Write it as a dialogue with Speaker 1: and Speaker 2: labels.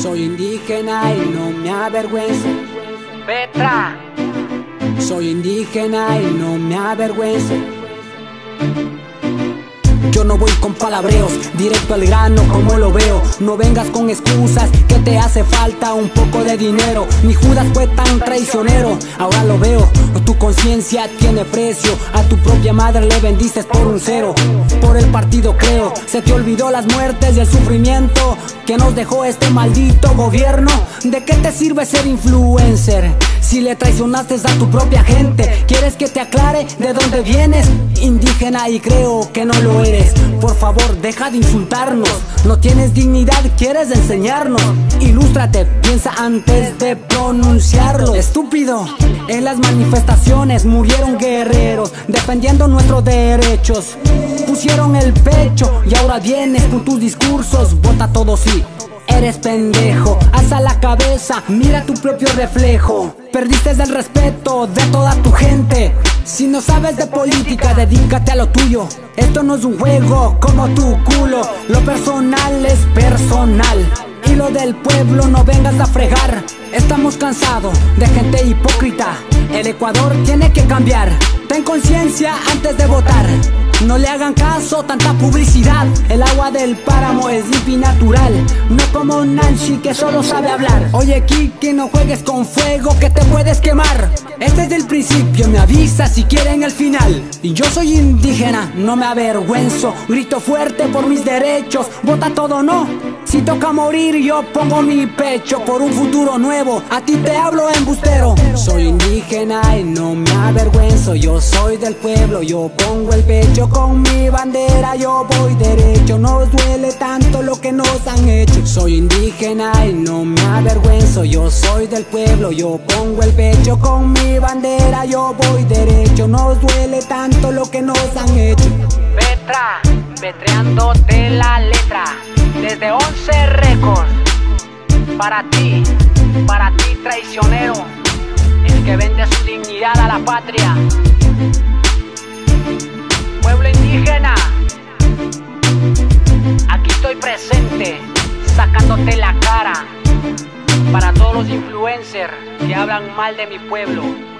Speaker 1: Soy indígena y no me avergüenzo.
Speaker 2: Petra.
Speaker 1: Soy indígena y no me avergüenzo. Yo no voy con palabreos, directo al grano como lo veo. No vengas con excusas que te hace falta un poco de dinero. Ni Judas fue tan traicionero, ahora lo veo. Tu conciencia tiene precio, a tu propia madre le bendices por un cero. Por el partido creo, se te olvidó las muertes y el sufrimiento que nos dejó este maldito gobierno. ¿De qué te sirve ser influencer si le traicionaste a tu propia gente? ¿Quieres que te aclare de dónde vienes? Indígena y creo que no lo eres. Por favor, deja de insultarnos. No tienes dignidad, quieres enseñarnos. Ilústrate, piensa antes de pronunciarlo. Estúpido, en las manifestaciones murieron guerreros defendiendo nuestros derechos. Pusieron el pecho y ahora vienes con tus discursos. Vota todo sí. Eres pendejo, alza la cabeza, mira tu propio reflejo. Perdiste el respeto de toda tu gente. Si no sabes de política, dedícate a lo tuyo. Esto no es un juego como tu culo. Lo personal es personal y lo del pueblo no vengas a fregar. Estamos cansados de gente hipócrita. El Ecuador tiene que cambiar. Ten conciencia antes de votar. No le hagan caso tanta publicidad. El agua del páramo es limpia y natural, no como Nancy que solo sabe hablar. Oye Kiki, no juegues con fuego que te puedes quemar. Este es el principio, me avisa si quieren el final. Y yo soy indígena, no me avergüenzo. Grito fuerte por mis derechos, vota todo no. Si toca morir yo pongo mi pecho por un futuro nuevo. A ti te hablo, embustero. Soy indígena y no me avergüenzo. Yo soy del pueblo, yo pongo el pecho. Con mi bandera yo voy derecho. Nos duele tanto lo que nos han hecho. Soy indígena y no me avergüenzo. Yo soy del pueblo, yo pongo el pecho. Con mi bandera yo voy derecho. Nos duele tanto lo que nos han hecho.
Speaker 2: Petra, petreándote la letra. Desde 11 Records. Para ti traicionero, el que vende su dignidad a la patria. Pueblo indígena, aquí estoy presente, sacándote la cara para todos los influencers que hablan mal de mi pueblo.